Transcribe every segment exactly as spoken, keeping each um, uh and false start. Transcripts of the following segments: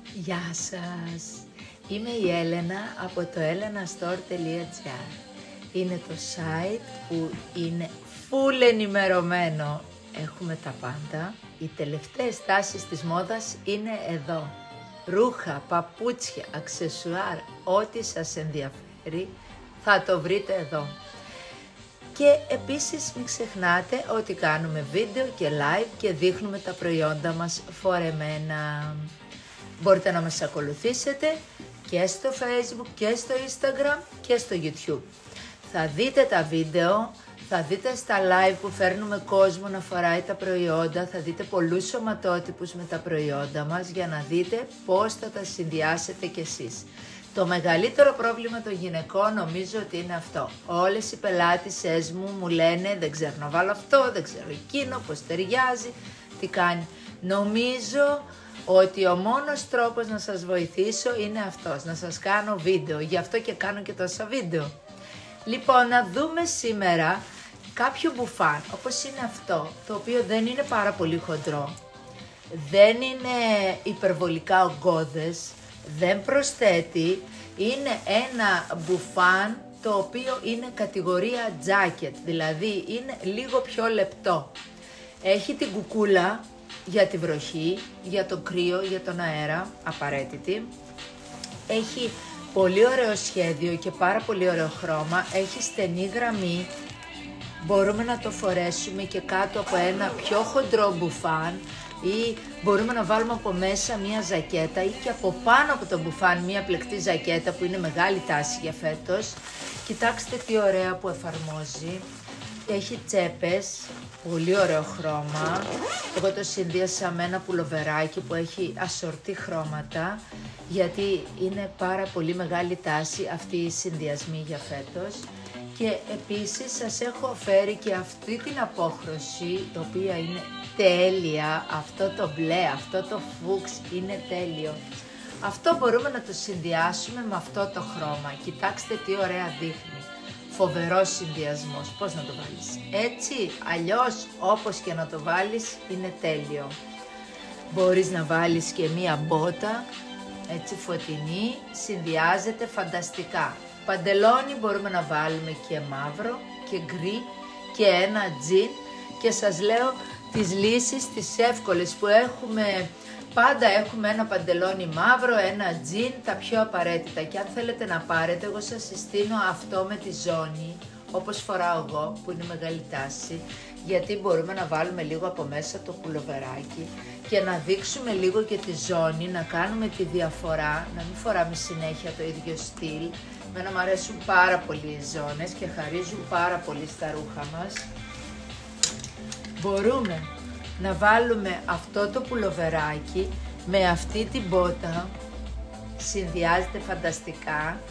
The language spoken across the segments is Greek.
Γεια σας! Είμαι η Έλενα από το ellenastore τελεία gr. Είναι το site που είναι full ενημερωμένο. Έχουμε τα πάντα. Οι τελευταίες τάσεις της μόδας είναι εδώ. Ρούχα, παπούτσια, αξεσουάρ, ό,τι σας ενδιαφέρει θα το βρείτε εδώ. Και επίσης μην ξεχνάτε ότι κάνουμε βίντεο και live και δείχνουμε τα προϊόντα μας φορεμένα. Μπορείτε να μας ακολουθήσετε και στο Facebook και στο Instagram και στο YouTube. Θα δείτε τα βίντεο, θα δείτε στα live που φέρνουμε κόσμο να φοράει τα προϊόντα, θα δείτε πολλούς σωματότυπους με τα προϊόντα μας για να δείτε πώς θα τα συνδυάσετε κι εσείς. Το μεγαλύτερο πρόβλημα των γυναικών νομίζω ότι είναι αυτό. Όλες οι πελάτησές μου μου λένε δεν ξέρω να βάλω αυτό, δεν ξέρω εκείνο, πώς ταιριάζει, τι κάνει. Νομίζω ότι ο μόνος τρόπος να σας βοηθήσω είναι αυτός, να σας κάνω βίντεο, γι' αυτό και κάνω και τόσα βίντεο. Λοιπόν, να δούμε σήμερα κάποιο μπουφάν, όπως είναι αυτό, το οποίο δεν είναι πάρα πολύ χοντρό, δεν είναι υπερβολικά ογκώδες, δεν προσθέτει, είναι ένα μπουφάν το οποίο είναι κατηγορία jacket, δηλαδή είναι λίγο πιο λεπτό. Έχει την κουκούλα για τη βροχή, για το κρύο, για τον αέρα, απαραίτητη. Έχει πολύ ωραίο σχέδιο και πάρα πολύ ωραίο χρώμα, έχει στενή γραμμή. Μπορούμε να το φορέσουμε και κάτω από ένα πιο χοντρό μπουφάν ή μπορούμε να βάλουμε από μέσα μία ζακέτα ή και από πάνω από το μπουφάν μία πλεκτή ζακέτα που είναι μεγάλη τάση για φέτος. Κοιτάξτε τι ωραία που εφαρμόζει. Έχει τσέπες, πολύ ωραίο χρώμα. Εγώ το συνδύασα με ένα πουλοβεράκι που έχει ασορτή χρώματα, γιατί είναι πάρα πολύ μεγάλη τάση αυτή η συνδυασμή για φέτος. Και επίσης σας έχω φέρει και αυτή την απόχρωση, η οποία είναι τέλεια. Αυτό το μπλε, αυτό το φούξ είναι τέλειο. Αυτό μπορούμε να το συνδυάσουμε με αυτό το χρώμα. Κοιτάξτε τι ωραία δείχνει. Φοβερός συνδυασμός. Πώς να το βάλεις? Έτσι, αλλιώς, όπως και να το βάλεις, είναι τέλειο. Μπορείς να βάλεις και μία μπότα, έτσι φωτεινή, συνδυάζεται φανταστικά. Παντελόνι μπορούμε να βάλουμε και μαύρο και γκρι και ένα τζιν και σας λέω τις λύσεις τις εύκολες που έχουμε. Πάντα έχουμε ένα παντελόνι μαύρο, ένα τζιν, τα πιο απαραίτητα. Και αν θέλετε να πάρετε, εγώ σας συστήνω αυτό με τη ζώνη, όπως φοράω εγώ, που είναι μεγάλη τάση, γιατί μπορούμε να βάλουμε λίγο από μέσα το πουλοβεράκι και να δείξουμε λίγο και τη ζώνη, να κάνουμε τη διαφορά, να μην φοράμε συνέχεια το ίδιο στυλ. Εμένα μου αρέσουν πάρα πολύ οι ζώνες και χαρίζουν πάρα πολύ στα ρούχα μας. Μπορούμε να βάλουμε αυτό το πουλοβεράκι με αυτή την μπότα, συνδυάζεται φανταστικά,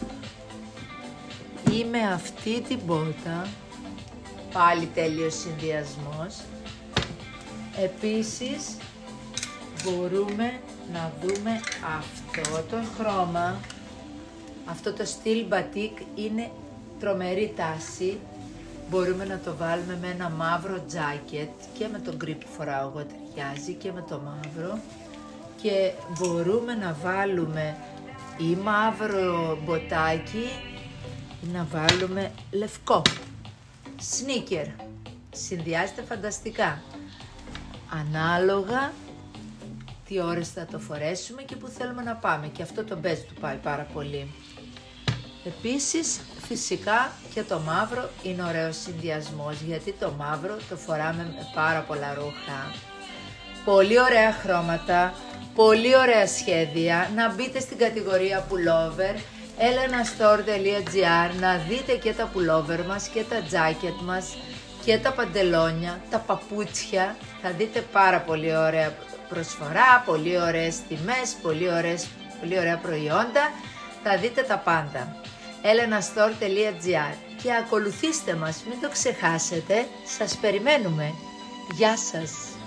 ή με αυτή την μπότα, πάλι τέλειος συνδυασμός. Επίσης μπορούμε να δούμε αυτό το χρώμα, αυτό το στυλ μπατίκ είναι τρομερή τάση. Μπορούμε να το βάλουμε με ένα μαύρο τζάκετ και με τον γκρι που φοράω εγώ ταιριάζει και με το μαύρο, και μπορούμε να βάλουμε ή μαύρο μποτάκι ή να βάλουμε λευκό σνίκερ, συνδυάζεται φανταστικά, ανάλογα τι ώρες θα το φορέσουμε και που θέλουμε να πάμε, και αυτό το μπέζ του πάει πάρα πολύ. Επίσης, φυσικά και το μαύρο είναι ωραίος συνδυασμός, γιατί το μαύρο το φοράμε με πάρα πολλά ρούχα. Πολύ ωραία χρώματα, πολύ ωραία σχέδια. Να μπείτε στην κατηγορία pullover, ellenastore τελεία gr, να δείτε και τα pullover μας και τα jacket μας και τα παντελόνια, τα παπούτσια. Θα δείτε πάρα πολύ ωραία προσφορά, πολύ ωραίες τιμές, πολύ, ωραίες, πολύ ωραία προϊόντα. Θα δείτε τα πάντα. ellenastore τελεία gr και ακολουθήστε μας, μην το ξεχάσετε, σας περιμένουμε. Γεια σας!